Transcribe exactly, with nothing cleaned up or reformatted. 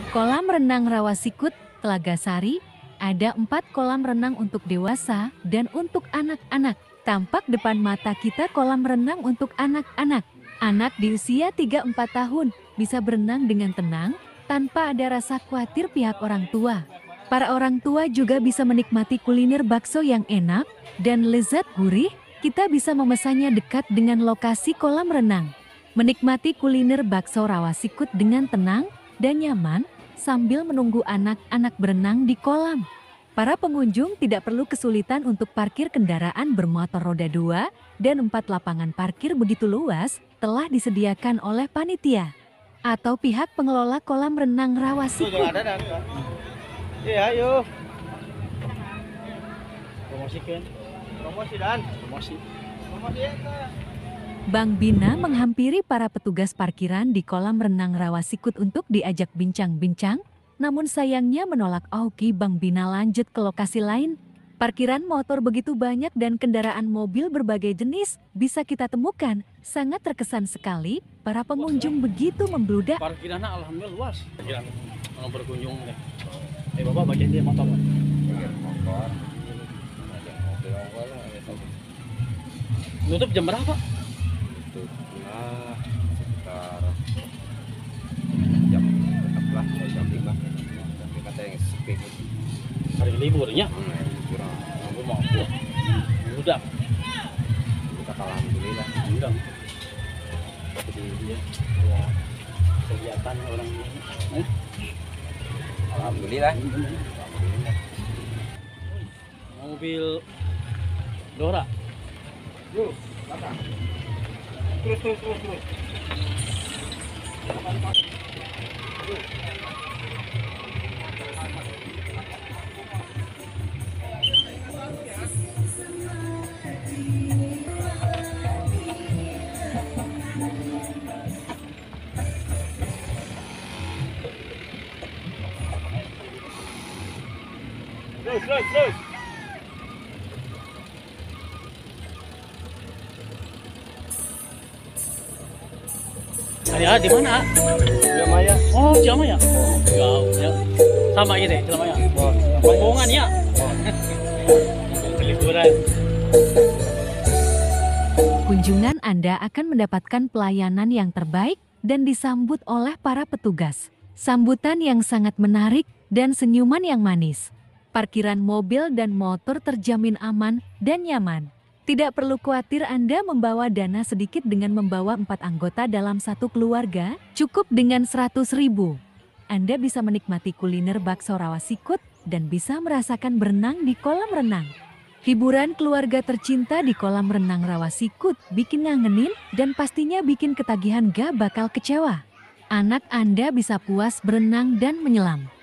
Kolam renang Rawasikut, Telaga Sari, ada empat kolam renang untuk dewasa dan untuk anak-anak. Tampak depan mata kita kolam renang untuk anak-anak. Anak di usia tiga sampai empat tahun bisa berenang dengan tenang tanpa ada rasa khawatir pihak orang tua. Para orang tua juga bisa menikmati kuliner bakso yang enak dan lezat gurih. Kita bisa memesannya dekat dengan lokasi kolam renang. Menikmati kuliner bakso Rawasikut dengan tenang dan nyaman sambil menunggu anak-anak berenang di kolam. Para pengunjung tidak perlu kesulitan untuk parkir kendaraan bermotor roda dua dan empat. Lapangan parkir begitu luas telah disediakan oleh panitia atau pihak pengelola kolam renang Rawasikut. Iya, ayo. Promosikan. Promosi dan promosi. Promosi ya, Kak. Bang Bina menghampiri para petugas parkiran di kolam renang Rawasikut untuk diajak bincang-bincang, namun sayangnya menolak. Oke, Bang Bina lanjut ke lokasi lain. Parkiran motor begitu banyak dan kendaraan mobil berbagai jenis bisa kita temukan. Sangat terkesan sekali, para pengunjung begitu membludak. Parkirannya alhamdulillah luas. Parkiran mau berkunjung deh. Eh Bapak bagian dia motor. Motor. Nutup jam berapa? Nah, sekitar jam empat belas atau jam lima. Tapi kata yang sepi. Hari liburnya? Hmm, kurang. Aku mau pulang. Udah. Kita alhamdulillah. Udah. Jadi dia ya, kegiatan orang ini. Eh? Alhamdulillah. Alhamdulillah. Mobil Dora. Yuk, belakang. Terus, terus, terus, terus. Terus, terus, terus. Saya di mana? Ciamaya. Oh, Ciamaya. Oh, jauh ya. Sama ini deh, Ciamaya. Oh, Rombongan ya. Liburan. Kunjungan Anda akan mendapatkan pelayanan yang terbaik dan disambut oleh para petugas. Sambutan yang sangat menarik dan senyuman yang manis. Parkiran mobil dan motor terjamin aman dan nyaman. Tidak perlu khawatir Anda membawa dana sedikit dengan membawa empat anggota dalam satu keluarga, cukup dengan seratus ribu. Anda bisa menikmati kuliner bakso Rawasikut dan bisa merasakan berenang di kolam renang. Hiburan keluarga tercinta di kolam renang Rawasikut bikin ngangenin dan pastinya bikin ketagihan gak bakal kecewa. Anak Anda bisa puas berenang dan menyelam.